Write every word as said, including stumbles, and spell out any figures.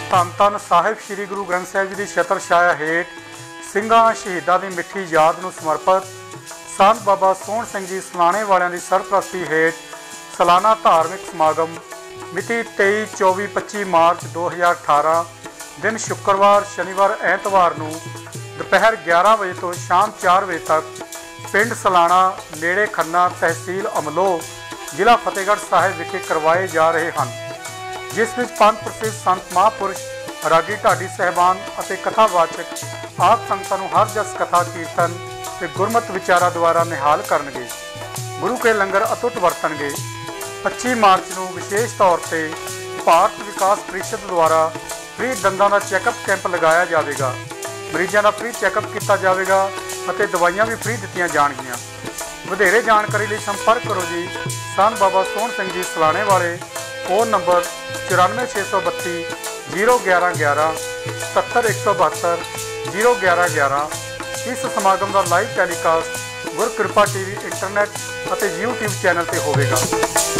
ਧੰਨ ਧੰਨ ਸਾਹਿਬ श्री गुरु ग्रंथ साहिब जी की छत्र छाया हेठ ਸਿੰਘਾਂ शहीदों की मिठी याद ਨੂੰ समर्पित संत बाबा सोहन सिंह जी सलाणे वालियां की सरप्रस्ती हेठ सालाना धार्मिक समागम मिति तेईस चौबीस पच्ची मार्च दो हज़ार अठारह दिन शुक्रवार शनिवार एतवार नूं दोपहर ग्यारह बजे तो शाम चार बजे तक पिंड सलाणा नेड़े खन्ना तहसील अमलोह जिला फतेहगढ़ साहिब विखे करवाए जा रहे हैं, जिस विच पंथ प्रसिद्ध संत महापुरुष रागी ढाडी साहिबान ਅਤੇ कथावाचक ਆਪ ਸੰਗਤਾਂ ਨੂੰ ਹਰ ਜਸ ਕਥਾ ਕੀਰਤਨ ਤੇ ਗੁਰਮਤਿ ਵਿਚਾਰਾਂ ਦੁਆਰਾ ਨਿਹਾਲ ਕਰਨਗੇ। ਗੁਰੂ ਕੇ ਲੰਗਰ ਅਤੁੱਟ ਵਰਤਣਗੇ। ਪੱਚੀ ਮਾਰਚ ਨੂੰ ਵਿਸ਼ੇਸ਼ ਤੌਰ ਤੇ ਭਾਰਤ ਵਿਕਾਸ ਪ੍ਰੀਸ਼ਦ ਦੁਆਰਾ ਫ੍ਰੀ ਦੰਦਾਂ ਦਾ ਚੈੱਕਅਪ ਕੈਂਪ ਲਗਾਇਆ ਜਾਵੇਗਾ। ਮਰੀਜ਼ਾਂ ਦਾ ਫ੍ਰੀ ਚੈੱਕਅਪ ਕੀਤਾ ਜਾਵੇਗਾ ਅਤੇ ਦਵਾਈਆਂ ਵੀ ਫ੍ਰੀ ਦਿੱਤੀਆਂ ਜਾਣਗੀਆਂ। ਵਧੇਰੇ ਜਾਣਕਾਰੀ ਲਈ ਸੰਪਰਕ ਕਰੋ ਜੀ ਸੰਤ ਬਾਬਾ ਸੋਹਣ ਸਿੰਘ ਜੀ ਸਲਾਣੇ ਵਾਲੇ, फ़ोन नंबर चौरानवे छे सौ बत्ती जीरो ग्यारह ग्यारह सत्तर एक सौ बहत्तर जीरो ग्यारह ग्यारह। इस समागम का live telecast Gurkirpa T V internet और यूट्यूब चैनल पर होगा।